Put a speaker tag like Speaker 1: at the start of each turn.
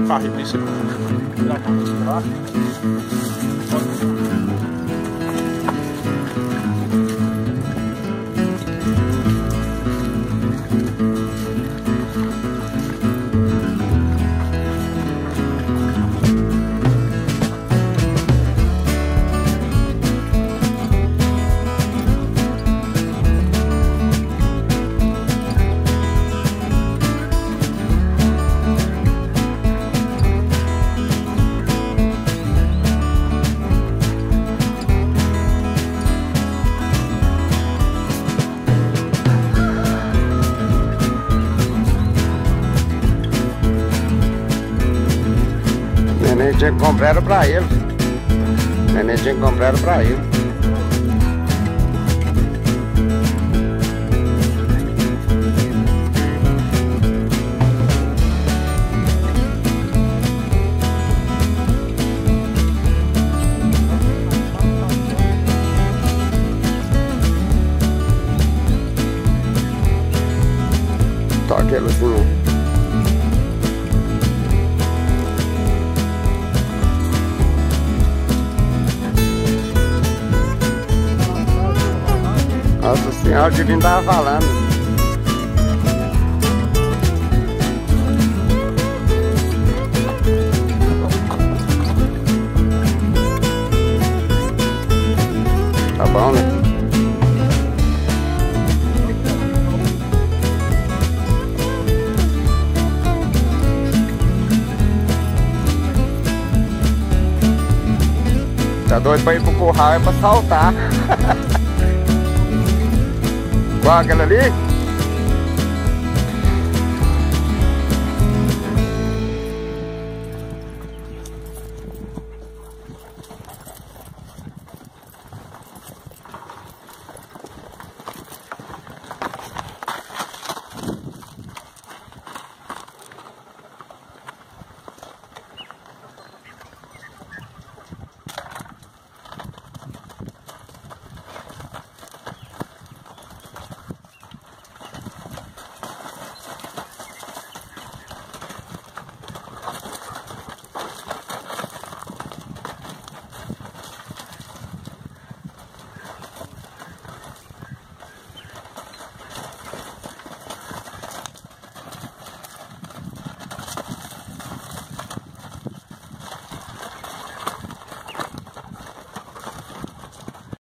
Speaker 1: carro desse aqui. Tirar a música lá.
Speaker 2: Neném tinha que comprar era pra ele. Neném tinha que comprar era pra ele. Toca ele assim. Nossa senhora, o Divino tava falando. Tá bom, né? Tá doido pra ir pro curral, é pra saltar. Qual aquela ali?